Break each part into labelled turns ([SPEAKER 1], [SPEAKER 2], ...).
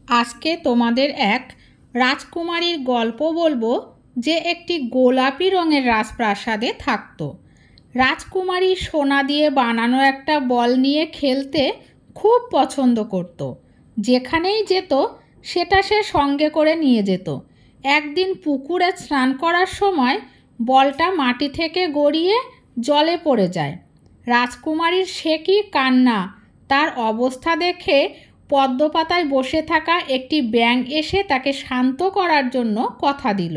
[SPEAKER 1] আজকে তোমাদের এক রাজকুমারীর গল্প বলবো যে একটি গোলাপি রঙের রাজপ্রাসাদে থাকতো। রাজকুমারী সোনা দিয়ে বানানো একটা বল নিয়ে খেলতে খুব পছন্দ করত। যেখানেই যেত সেটা সে সঙ্গে করে নিয়ে যেত। একদিন পুকুরে স্নান করার সময় বলটা মাটি থেকে গড়িয়ে জলে পড়ে যায়। রাজকুমারীর সে কি কান্না! তার অবস্থা দেখে পদ্মপাতায় বসে থাকা একটি ব্যাঙ এসে তাকে শান্ত করার জন্য কথা দিল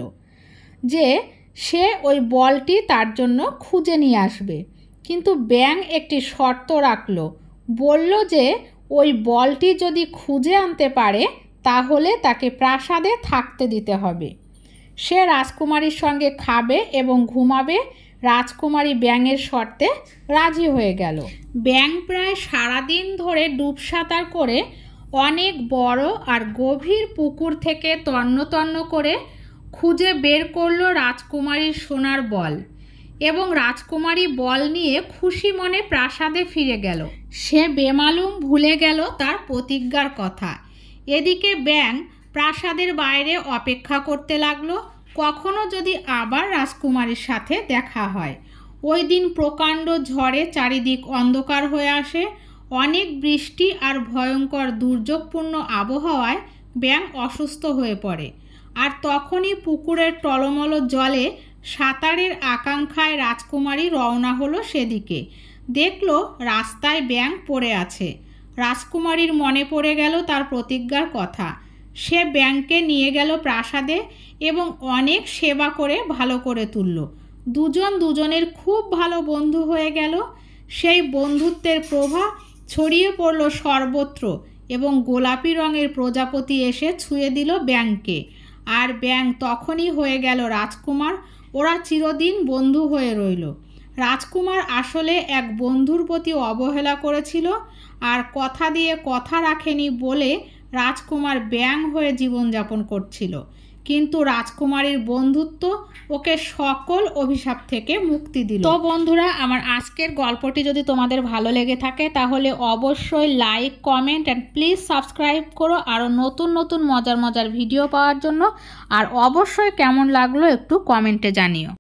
[SPEAKER 1] যে সে ওই বলটি তার জন্য খুঁজে নিয়ে আসবে। কিন্তু ব্যাঙ একটি শর্ত রাখল, বলল যে ওই বলটি যদি খুঁজে আনতে পারে তাহলে তাকে প্রাসাদে থাকতে দিতে হবে। সে রাজকুমারীর সঙ্গে খাবে এবং ঘুমাবে। রাজকুমারী ব্যাঙের শর্তে রাজি হয়ে গেল। ব্যাঙ প্রায় সারাদিন ধরে ডুব সাঁতার করে অনেক বড় আর গভীর পুকুর থেকে তন্ন তন্ন করে খুঁজে বের করলো রাজকুমারীর সোনার বল এবং রাজকুমারী বল নিয়ে খুশি মনে প্রাসাদে ফিরে গেল। সে বেমালুম ভুলে গেল তার প্রতিজ্ঞার কথা। এদিকে ব্যাঙ প্রাসাদের বাইরে অপেক্ষা করতে লাগলো, কখনো যদি আবার রাজকুমারীর সাথে দেখা হয়। ওই দিন প্রকাণ্ড ঝড়ে চারিদিক অন্ধকার হয়ে আসে। অনেক বৃষ্টি আর ভয়ঙ্কর দুর্যোগপূর্ণ আবহাওয়ায় ব্যাঙ অসুস্থ হয়ে পড়ে। আর তখনই পুকুরের টলমল জলে সাঁতারের আকাঙ্ক্ষায় রাজকুমারী রওনা হলো সেদিকে। দেখলো রাস্তায় ব্যাঙ পড়ে আছে। রাজকুমারীর মনে পড়ে গেল তার প্রতিজ্ঞার কথা। সে ব্যাঙকে নিয়ে গেল প্রাসাদে এবং অনেক সেবা করে ভালো করে তুলল। দুজন দুজনের খুব ভালো বন্ধু হয়ে গেল। সেই বন্ধুত্বের প্রভাব ছড়িয়ে পড়ল সর্বত্র এবং গোলাপি রঙের প্রজাপতি এসে ছুঁয়ে দিল ব্যাঙকে। আর ব্যাঙ তখনই হয়ে গেল রাজকুমার। ওরা চিরদিন বন্ধু হয়ে রইল। রাজকুমার আসলে এক বন্ধুর প্রতি অবহেলা করেছিল আর কথা দিয়ে কথা রাখেনি বলে রাজকুমার ব্যাঙ হয়ে জীবনযাপন করছিল। কিন্তু রাজকুমারীর বন্ধুত্ব ওকে সকল অভিশাপ থেকে মুক্তি দিল। তো বন্ধুরা, আমার আজকের গল্পটি যদি তোমাদের ভালো লেগে থাকে তাহলে অবশ্যই like, comment and please subscribe করো আরও নতুন নতুন মজার মজার ভিডিও পাওয়ার জন্য। আর অবশ্যই কেমন লাগলো একটু কমেন্টে জানিও।